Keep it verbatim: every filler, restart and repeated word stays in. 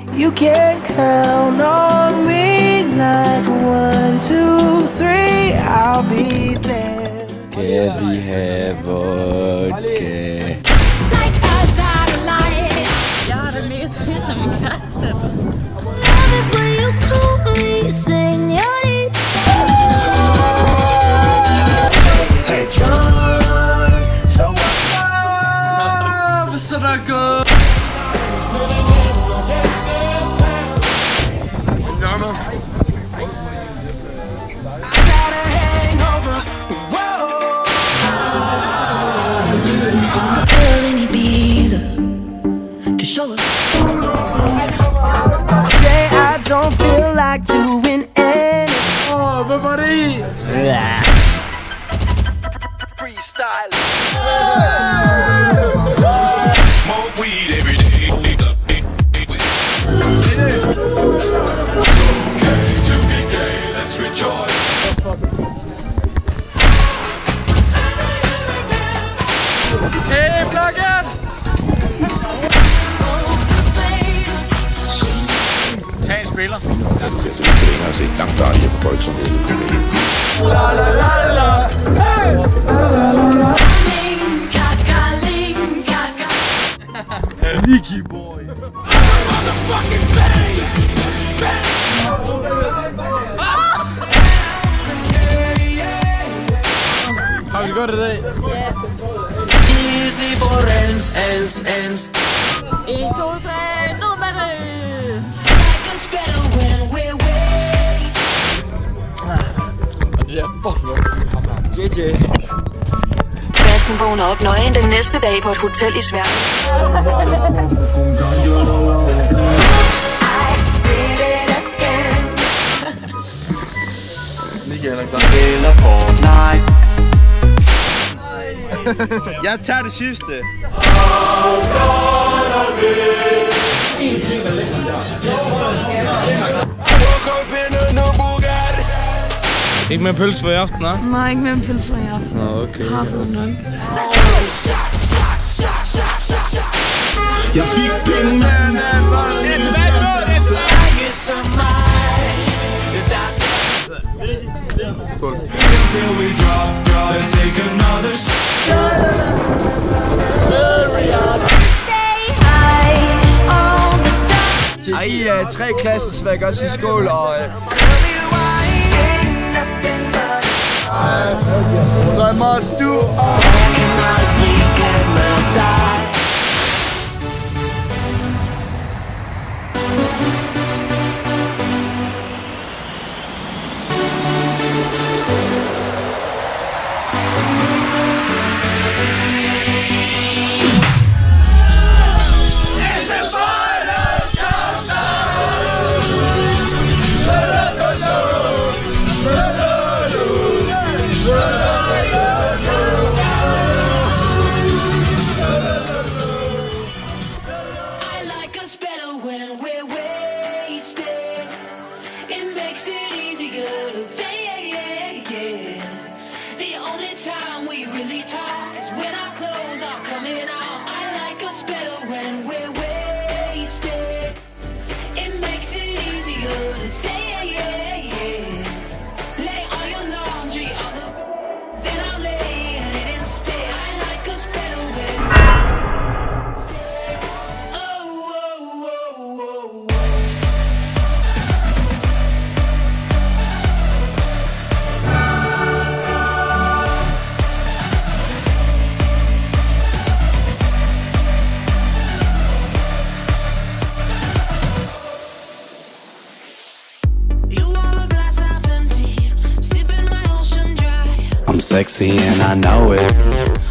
You can count on me like one, two, three, I'll be there. Can we have vodka? Like a satellite. Jeg har det mega til som en kæreste. Love it when you call me señorita. Hey John, so Hvad så der går? Today I don't feel like doing anything. Åh, hvad var det i? Freestyle. Smoke weed every day. It's okay to be gay, let's rejoice. Hey, blokken! Tag en spiller. Den ser så lidt længere at se langt farligere på folk som hele. La la la la. Hey! Nicky boy. Har vi godt i dag? Easy for ends, ends, ends. En, to, tre, nu med det! Og det er fucking godt. J J. Basken vågner op nøgen den næste dag på et hotel i Sverige. Jeg tager det sidste. Ikke med pølse for i aften, hva'? Nej, ikke med en pølse i aften. Nå, okay. Jeg har fået nok. Jeg fik penge, men until we drop, drop and take another Ej, I er tre klasser, så vil jeg godt sige skål og... Drømmer du om? I'm sexy and I know it.